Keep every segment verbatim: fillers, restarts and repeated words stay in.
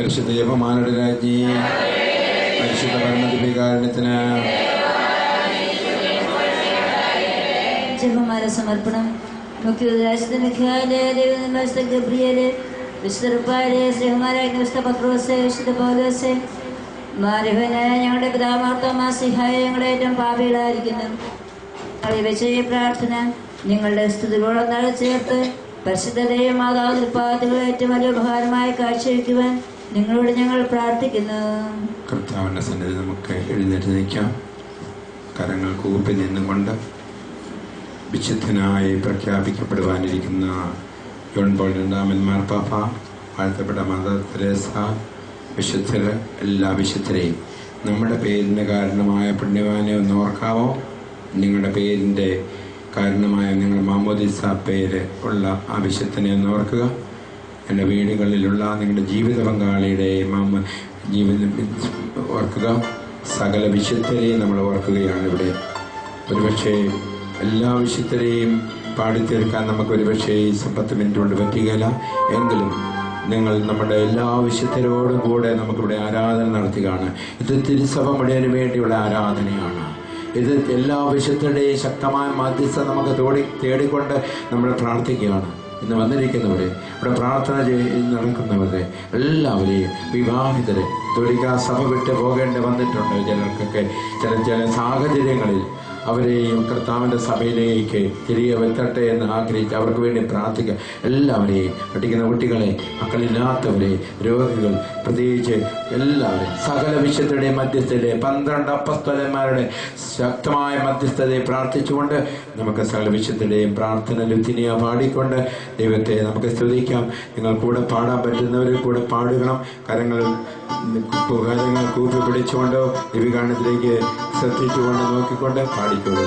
പരിശുദ്ധ ജപമാലയുടെ രാജ്ഞി, പരിശുദ്ധ ഭരണദിവ്യകാരുണ്യത്തിന് ജപമാല സമർപ്പണം. മുഖ്യരാജ്യത്തെ മിഖായിലെ ദൈവനിർമ്മാണ ഗബ്രിയേല്, വിശുദ്ധ റുപ്പായിലെ ശ്രീകുമാരായ വിശുദ്ധ പത്രോസെ, വിശുദ്ധ പൗലോസെ, മാരിഹനായ ഞങ്ങളുടെ പിതാമാർത്തോമാസിഹായ ഞങ്ങളുടെ ഏറ്റവും പാപികളായിരിക്കുന്നു. വെച്ച ഈ പ്രാർത്ഥന നിങ്ങളുടെ സ്തുതികളൊന്നാൾ ചേർത്ത് പരിശുദ്ധതയും മാതാവ് ഉൽപ്പാദനങ്ങൾ ഏറ്റവും വലിയ ഉപകാരമായി കാഴ്ചവെക്കുവാൻ നിങ്ങളോട് ഞങ്ങൾ പ്രാർത്ഥിക്കുന്നു. കർത്താവിന്റെ സന്നിധി നമുക്ക് എഴുന്നേറ്റ് നിൽക്കാം. കരങ്ങൾ കൂപ്പി നിന്നുകൊണ്ട് വിശുദ്ധനായി പ്രഖ്യാപിക്കപ്പെടുവാനിരിക്കുന്ന ജോൺ പോൾ രണ്ടാമൻ മാർപ്പാപ്പ, വാഴ്ത്തപ്പെട്ട മദർ തെരേസ, വിശുദ്ധർ, എല്ലാ വിശുദ്ധരെയും നമ്മുടെ പേരിന് കാരണമായ പുണ്യവാനെ ഒന്ന് ഓർക്കാവോ? നിങ്ങളുടെ പേരിൻ്റെ കാരണമായ നിങ്ങളുടെ മാമോദിസ പേര് ഉള്ള ആ വിശുദ്ധനെ ഒന്ന് ഓർക്കുക. എൻ്റെ വീടുകളിലുള്ള നിങ്ങളുടെ ജീവിത പങ്കാളിയുടെ മാമ ജീവിതം ഓർക്കുക. സകല വിശുദ്ധരെയും നമ്മൾ ഓർക്കുകയാണ് ഇവിടെ. ഒരുപക്ഷെ എല്ലാ വിശുദ്ധരെയും പാടിത്തീർക്കാൻ നമുക്ക് ഒരുപക്ഷെ ഈ പത്ത് മിനിറ്റ് കൊണ്ട് പറ്റുകയില്ല. എങ്കിലും നിങ്ങൾ നമ്മുടെ എല്ലാ വിശുദ്ധരോടും കൂടെ നമുക്കിവിടെ ആരാധന നടത്തുകയാണ്. ഇത് തിരുസഭ മുഴുവന് വേണ്ടിയുള്ള ആരാധനയാണ്. ഇത് എല്ലാ വിശുദ്ധരുടെയും ശക്തമായ മധ്യസ്ഥ നമുക്ക് തോടി തേടിക്കൊണ്ട് നമ്മൾ പ്രാർത്ഥിക്കുകയാണ്. ഇന്ന് വന്നിരിക്കുന്നവരെ, ഇവിടെ പ്രാർത്ഥന ചെയ്ത് നടക്കുന്നവരെ എല്ലാവരെയും, വിവാഹിതരെ, തൊഴിക സഭ വിട്ട് പോകേണ്ടി വന്നിട്ടുണ്ട് ചിലർക്കൊക്കെ, ചില ചില സാഹചര്യങ്ങളിൽ അവരെയും കർത്താവിൻ്റെ സഭയിലേക്ക് തിരികെ വെത്തട്ടെ എന്ന് ആഗ്രഹിച്ച് അവർക്ക് വേണ്ടി പ്രാർത്ഥിക്കുക. എല്ലാവരെയും, പഠിക്കുന്ന കുട്ടികളെ, മക്കളില്ലാത്തവരെ, രോഗികൾ, പ്രത്യേകിച്ച് എല്ലാവരും, സകല വിശുദ്ധരുടെ മധ്യസ്ഥരെ, പന്ത്രണ്ട് അപ്പസ്തലന്മാരുടെ ശക്തമായ മധ്യസ്ഥതയെ പ്രാർത്ഥിച്ചുകൊണ്ട് നമുക്ക് സകല വിശുദ്ധരുടെയും പ്രാർത്ഥന ലുത്തിനിയ പാടിക്കൊണ്ട് ദൈവത്തെ നമുക്ക് സ്തുതിക്കാം. നിങ്ങൾ കൂടെ പാടാൻ പറ്റുന്നവർ കൂടെ പാടുകണം. കരങ്ങൾ കരങ്ങൾ കൂപ്പി പിടിച്ചുകൊണ്ട് ദിവികാരണത്തിലേക്ക് ശ്രദ്ധിച്ചുകൊണ്ട് നോക്കിക്കൊണ്ട് പാടിക്കൊള്ളുക.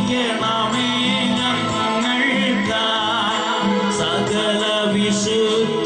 Should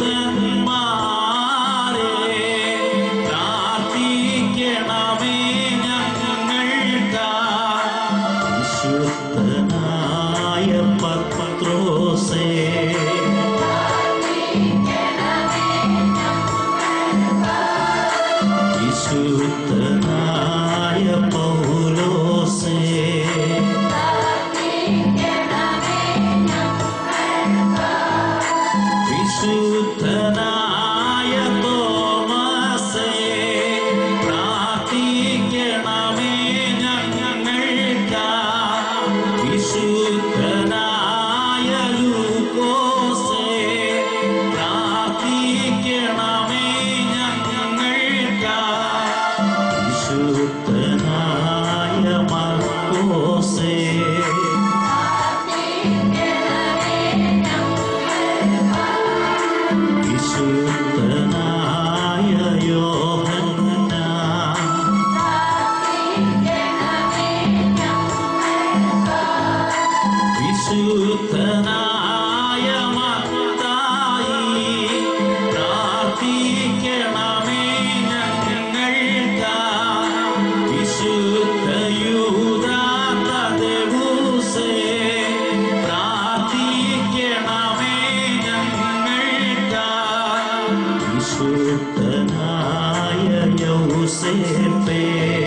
വിശുദ്ധനായ യൗസേപ്പേ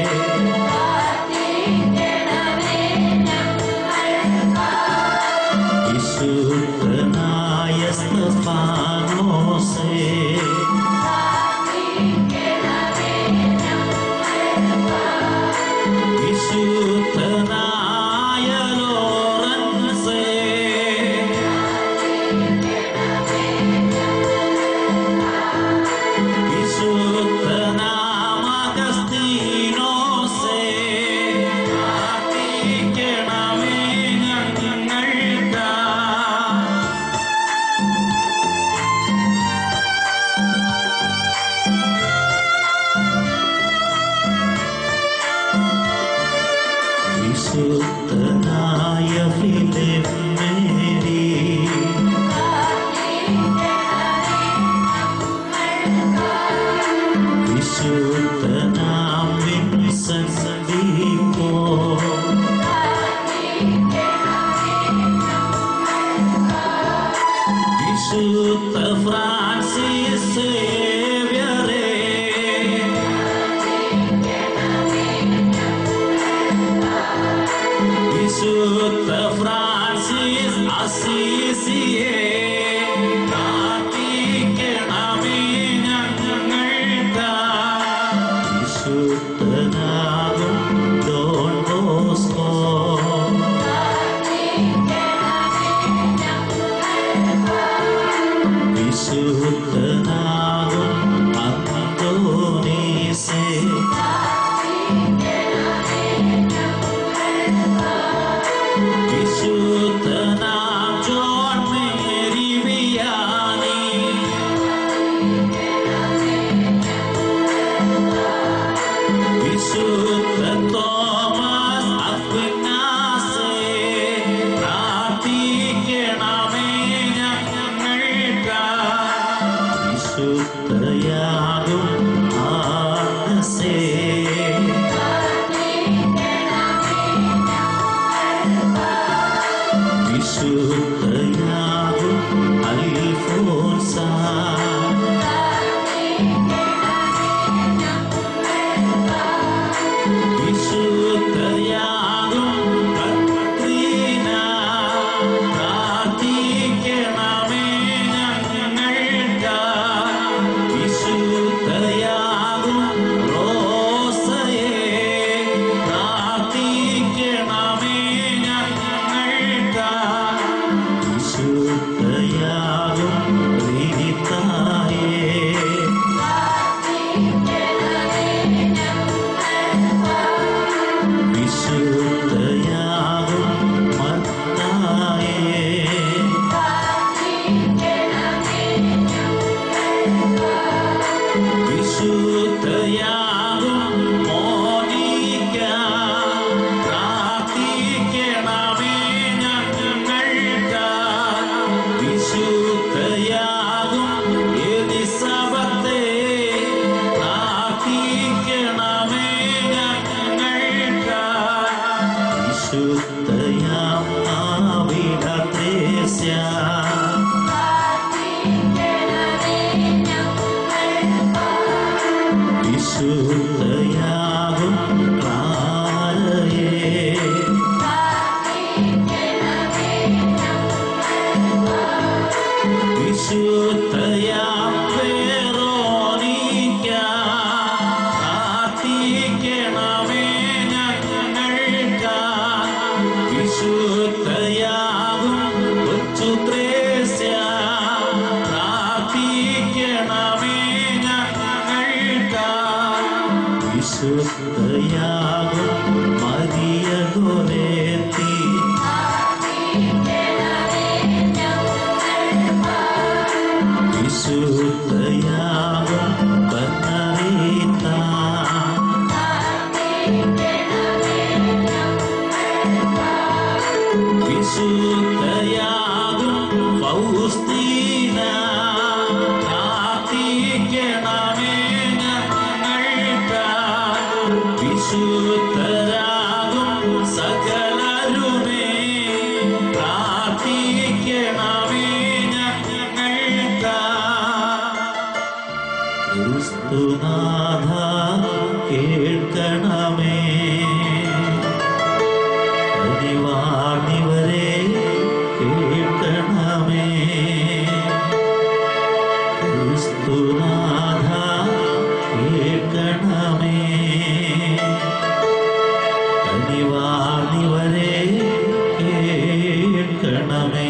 വിശുദ്ധനായ സ്തഫാനോസേ വിശുദ്ധനായ ലോറൻസേ വിശുദ്ധനാമ അഗസ്തീനോസേ പ്രാർത്ഥിക്കണമേ ഞങ്ങൾക്കാ. വിശുദ്ധനായ ഫിലിപ്പേരി വിശുദ്ധനാം വിൻസെന്റ് ഡീപ്പോ വിശുദ്ധ ഫ്രാൻസിസ് സേവ്യറേ വിശുദ്ധ ഫ്രാൻസിസ് അസീസിയെ പ്രാർത്ഥിക്കണമേ ഞങ്ങൾക്കാ. വിശുദ്ധനാകും ഡോൺ ബോസ്കോ വിശുദ്ധനാകും അന്തോനീസേ വിശുദ്ധനാം ജോൺ മേരി വിയാനി വിശുദ്ധ തോമസ് അക്വിനാസേ പ്രാർത്ഥിക്കണമേ ഞങ്ങൾക്കാ. വിശുദ്ധയാകും ആഗ്നസേ വിശുദ്ധയാകും അൽഫോൻസ വിശുദ്ധയാകും കത്രീന പ്രാർത്ഥിക്കണമേ ഞങ്ങൾക്കാ. വിശുദ്ധയാകും റോസയെ പ്രാർത്ഥിക്കണമേ ഞങ്ങൾക്കാ. വിശുദ്ധയാകും റീനിത്തായേ വിശുദ്ധയാകും മത്തായേ വിശുദ്ധയാകും മോനിക്ക പ്രാർത്ഥിക്കണമേ ഞങ്ങൾക്കാ. വിശുദ്ധയാകും എലിസബത്തേ പ്രാർത്ഥിക്കണമേ ഞങ്ങൾക്കാ. വിശുദ്ധയാം ആവിടത്രേസ്യ വിശുദ്ധയാകും ക്ലാരയേ വിശുദ്ധയാം വെറോനിക്ക പ്രാർത്ഥിക്കണമേ ഞങ്ങൾക്കാ. വിശുദ്ധയാകും കൊച്ചുത്രേസ്യ പ്രാർത്ഥിക്കണമേ ഞങ്ങൾക്കാ. വിശുദ്ധയാകും മരിയ ഗോരേത്തി വിശുദ്ധയാകും ബർണറീത്ത വിശുദ്ധയാകും ഫൗസ്തീന പ്രാർത്ഥിക്കണമേ ഞങ്ങൾക്കാ. വിശുദ്ധരാകും സകലരുമേ പ്രാർത്ഥിക്കണം. ക്രിസ്തുനാഥ കേൾക്കണമേ. അരിവാണിവരെ കേൾക്കണമേ. ക്രിസ്തുനാഥ കേൾക്കണമേ. അരിവാണിവരെ കേൾക്കണമേ.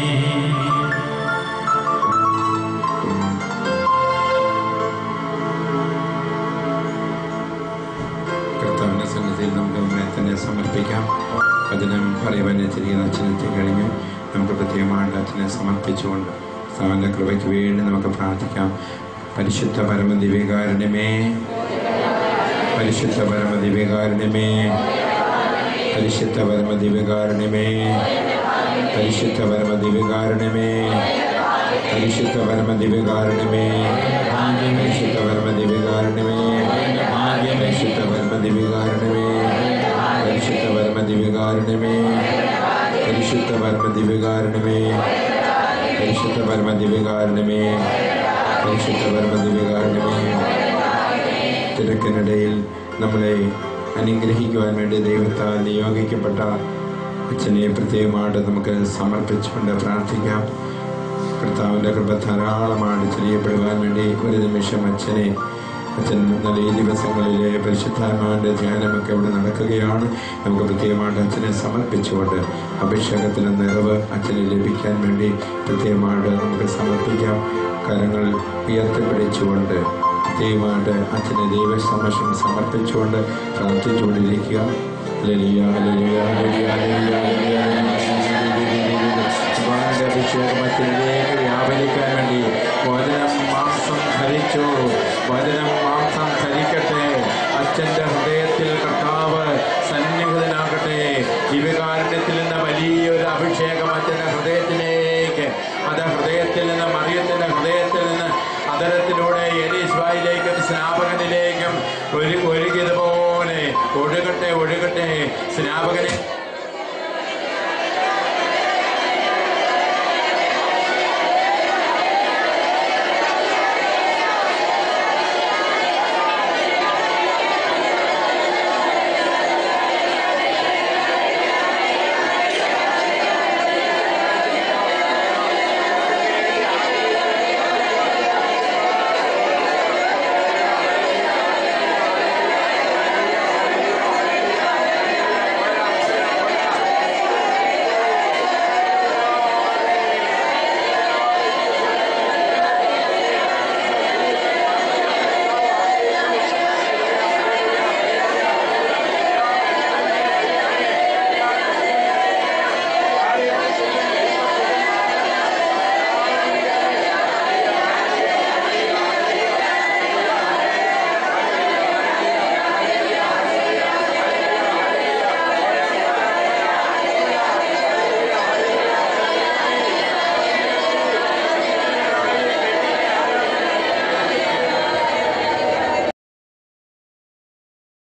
കർത്താവിന്റെ സന്നിധിയിൽ നമുക്ക് നമ്മെ തന്നെ സമർപ്പിക്കാം. വചനം പറയുവാൻ വെച്ചിരിക്കുന്ന അച്ഛനെത്തി കഴിഞ്ഞ് നമുക്ക് പ്രത്യേകമായിട്ട് അച്ഛനെ സമർപ്പിച്ചുകൊണ്ട് അവൻ്റെ കൃപയ്ക്ക് വേണ്ടി നമുക്ക് പ്രാർത്ഥിക്കാം. പരിശുദ്ധ പരമദിവ്യകാരുണ്യമേ, പരിശുദ്ധ പരമദിവ്യകാരുണ്യമേ, പരിശുദ്ധ പരമദിവ്യകാരുണ്യമേ, പരിശുദ്ധ പരമദിവ്യകാരുണ്യമേ, പരിശുദ്ധ പരമദിവ്യകാരുണ്യമേ, പരിശുദ്ധ പരമദിവ്യകാരുണ്യമേ, പരിശുദ്ധ പരമദിവ്യകാരുണ്യമേ, പരിശുദ്ധ പരമദിവ്യകാരുണ്യമേ, പരിശുദ്ധ പരമദിവ്യകാരുണ്യമേ, പരിശുദ്ധ പരമദിവ്യകാരുണ്യമേ, പരിശുദ്ധ പരമദിവ്യകാരുണ്യമേ. തിരക്കിനിടയിൽ നമ്മളെ അനുഗ്രഹിക്കുവാൻ വേണ്ടി ദൈവത്താൽ നിയോഗിക്കപ്പെട്ട അച്ഛനെ പ്രത്യേകമായിട്ട് നമുക്ക് സമർപ്പിച്ചുകൊണ്ട് പ്രാർത്ഥിക്കാം. കർത്താവിൻ്റെ കൃപ ധാരാളമായിട്ട് ചെറിയപ്പെടുവാൻ വേണ്ടി ഒരു നിമിഷം അച്ഛനെ അച്ഛൻ നല്ല ഈ ദിവസങ്ങളിലെ പരിശുദ്ധാത്മാവിൻ്റെ ധ്യാനമൊക്കെ ഇവിടെ നടക്കുകയാണ്. നമുക്ക് പ്രത്യേകമായിട്ട് അച്ഛനെ സമർപ്പിച്ചുകൊണ്ട് അഭിഷേകത്തിലെ നിറവ് അച്ഛനെ ലഭിക്കാൻ വേണ്ടി പ്രത്യേകമായിട്ട് നമുക്ക് സമർപ്പിക്കാം. കരങ്ങൾ ഉയർത്തിപ്പിടിച്ചുകൊണ്ട് പ്രത്യേകമായിട്ട് അച്ഛനെ ദൈവസമക്ഷം സമർപ്പിച്ചുകൊണ്ട് പ്രാർത്ഥിച്ചുകൊണ്ടിരിക്കുക. Hallelujah, hallelujah, hallelujah, hallelujah, hallelujah. അഭിഷേകം അച്ഛനിലേക്ക് വ്യാപരിക്കാൻ വേണ്ടി വചനം മാംസം ധരിച്ചു. വചനം മാംസം ധരിക്കട്ടെ. അച്ഛൻ്റെ ഹൃദയത്തിൽ കർത്താവ് സന്നിഹിതനാകട്ടെ. ദിവ്യകാരുണ്യത്തിൽ നിന്ന് വലിയൊരു അഭിഷേകം അച്ഛൻ്റെ ഹൃദയത്തിലേക്ക്, അത് ഹൃദയത്തിൽ നിന്ന് മറിയത്തിൻ്റെ ഹൃദയത്തിൽ നിന്ന് അതരത്തിലൂടെ എലീശായിലേക്കും സ്നാപകനിലേക്കും ഒരു ഒഴുകിയതുപോലെ ഒഴുകട്ടെ ഒഴുകട്ടെ. സ്നാപകനെ